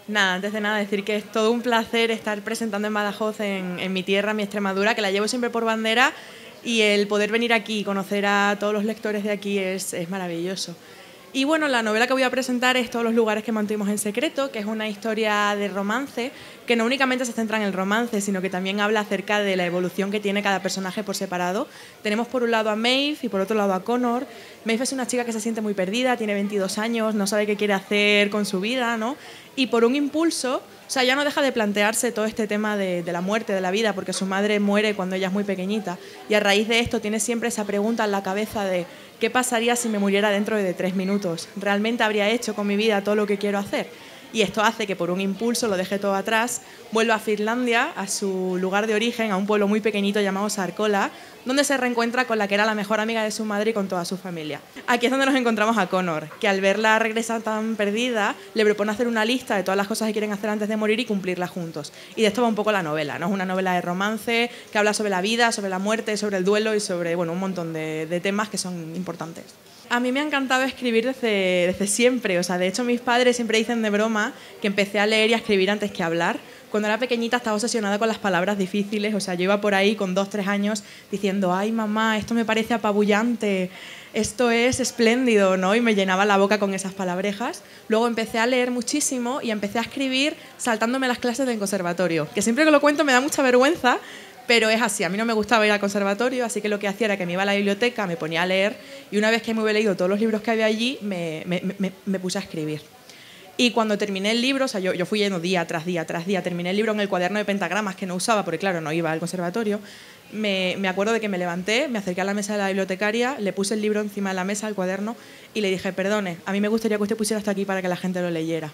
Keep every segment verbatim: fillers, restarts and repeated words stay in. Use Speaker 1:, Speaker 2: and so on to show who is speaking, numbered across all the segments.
Speaker 1: Nada, antes de nada decir que es todo un placer estar presentando en Badajoz, en, en mi tierra, en mi Extremadura, que la llevo siempre por bandera, y el poder venir aquí y conocer a todos los lectores de aquí es, es maravilloso. Y bueno, la novela que voy a presentar es Todos los lugares que mantuvimos en secreto, que es una historia de romance que no únicamente se centra en el romance, sino que también habla acerca de la evolución que tiene cada personaje por separado. Tenemos por un lado a Maeve y por otro lado a Connor. Maeve es una chica que se siente muy perdida, tiene veintidós años, no sabe qué quiere hacer con su vida, ¿no? Y por un impulso, o sea, ya no deja de plantearse todo este tema de, de la muerte, de la vida, porque su madre muere cuando ella es muy pequeñita. Y a raíz de esto tiene siempre esa pregunta en la cabeza de ¿qué pasaría si me muriera dentro de tres minutos? ¿Realmente habría hecho con mi vida todo lo que quiero hacer? Y esto hace que por un impulso lo deje todo atrás, vuelva a Finlandia, a su lugar de origen, a un pueblo muy pequeñito llamado Sarkola, donde se reencuentra con la que era la mejor amiga de su madre y con toda su familia. Aquí es donde nos encontramos a Connor, que al verla regresar tan perdida, le propone hacer una lista de todas las cosas que quieren hacer antes de morir y cumplirlas juntos. Y de esto va un poco la novela, ¿no? Es una novela de romance que habla sobre la vida, sobre la muerte, sobre el duelo y sobre, bueno, un montón de, de temas que son importantes. A mí me ha encantado escribir desde, desde siempre, o sea, de hecho mis padres siempre dicen de broma que empecé a leer y a escribir antes que a hablar. Cuando era pequeñita estaba obsesionada con las palabras difíciles, o sea, yo iba por ahí con dos, tres años diciendo, ay mamá, esto me parece apabullante, esto es espléndido, ¿no? Y me llenaba la boca con esas palabrejas. Luego empecé a leer muchísimo y empecé a escribir saltándome las clases del conservatorio, que siempre que lo cuento me da mucha vergüenza, pero es así, a mí no me gustaba ir al conservatorio, así que lo que hacía era que me iba a la biblioteca, me ponía a leer y una vez que me hubiera leído todos los libros que había allí, me, me, me, me puse a escribir. Y cuando terminé el libro, o sea, yo, yo fui yendo día tras día tras día, terminé el libro en el cuaderno de pentagramas que no usaba, porque claro, no iba al conservatorio, me, me acuerdo de que me levanté, me acerqué a la mesa de la bibliotecaria, le puse el libro encima de la mesa, el cuaderno, y le dije, perdone, a mí me gustaría que usted pusiera esto aquí para que la gente lo leyera.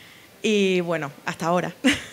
Speaker 1: Y bueno, hasta ahora.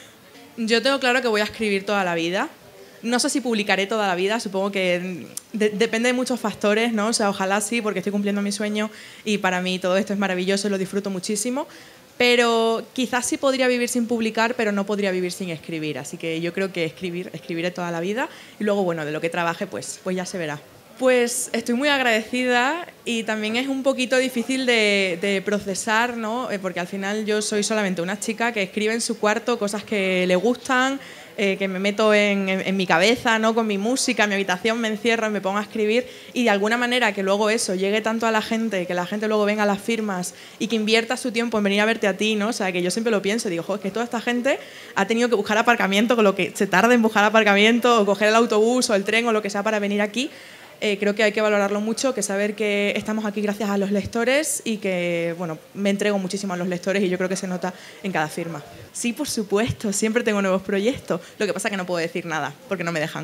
Speaker 1: Yo tengo claro que voy a escribir toda la vida. No sé si publicaré toda la vida, supongo que de, depende de muchos factores, ¿no? O sea, ojalá sí, porque estoy cumpliendo mi sueño y para mí todo esto es maravilloso y lo disfruto muchísimo. Pero quizás sí podría vivir sin publicar, pero no podría vivir sin escribir. Así que yo creo que escribir, escribiré toda la vida y luego, bueno, de lo que trabaje, pues, pues ya se verá. Pues estoy muy agradecida y también es un poquito difícil de, de procesar, ¿no? Porque al final yo soy solamente una chica que escribe en su cuarto cosas que le gustan, eh, que me meto en, en, en mi cabeza, ¿no? Con mi música, en mi habitación me encierro y me pongo a escribir y de alguna manera que luego eso llegue tanto a la gente, que la gente luego venga a las firmas y que invierta su tiempo en venir a verte a ti, ¿no? O sea, que yo siempre lo pienso y digo, jo, es que toda esta gente ha tenido que buscar aparcamiento, con lo que se tarda en buscar aparcamiento o coger el autobús o el tren o lo que sea para venir aquí. Eh, creo que hay que valorarlo mucho, que saber que estamos aquí gracias a los lectores y que, bueno, me entrego muchísimo a los lectores y yo creo que se nota en cada firma. Sí, por supuesto, siempre tengo nuevos proyectos. Lo que pasa es que no puedo decir nada, porque no me dejan.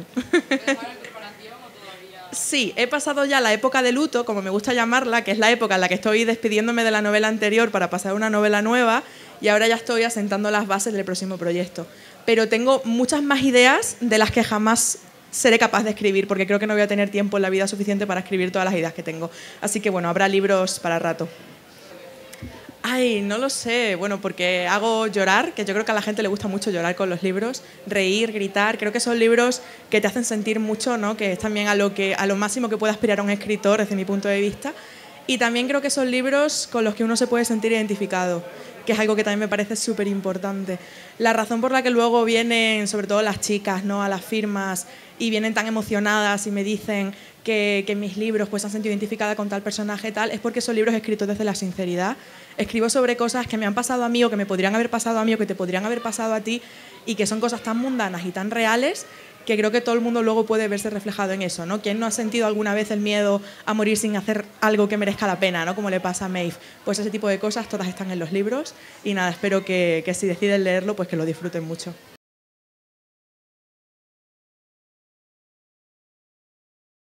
Speaker 1: Sí, he pasado ya la época de luto, como me gusta llamarla, que es la época en la que estoy despidiéndome de la novela anterior para pasar a una novela nueva y ahora ya estoy asentando las bases del próximo proyecto. Pero tengo muchas más ideas de las que jamás seré capaz de escribir, porque creo que no voy a tener tiempo en la vida suficiente para escribir todas las ideas que tengo. Así que, bueno, habrá libros para rato. Ay, no lo sé, bueno, porque hago llorar, que yo creo que a la gente le gusta mucho llorar con los libros, reír, gritar, creo que son libros que te hacen sentir mucho, ¿no? Que es también a lo, que, a lo máximo que puede aspirar un escritor desde mi punto de vista. Y también creo que son libros con los que uno se puede sentir identificado, que es algo que también me parece súper importante. La razón por la que luego vienen, sobre todo las chicas, ¿no? A las firmas y vienen tan emocionadas y me dicen que, que en mis libros pues, se han sentido identificada con tal personaje tal, es porque son libros escritos desde la sinceridad. Escribo sobre cosas que me han pasado a mí o que me podrían haber pasado a mí o que te podrían haber pasado a ti y que son cosas tan mundanas y tan reales que creo que todo el mundo luego puede verse reflejado en eso, ¿no? ¿Quién no ha sentido alguna vez el miedo a morir sin hacer algo que merezca la pena, ¿no? Como le pasa a Maeve. Pues ese tipo de cosas todas están en los libros y nada, espero que, que si deciden leerlo, pues que lo disfruten mucho.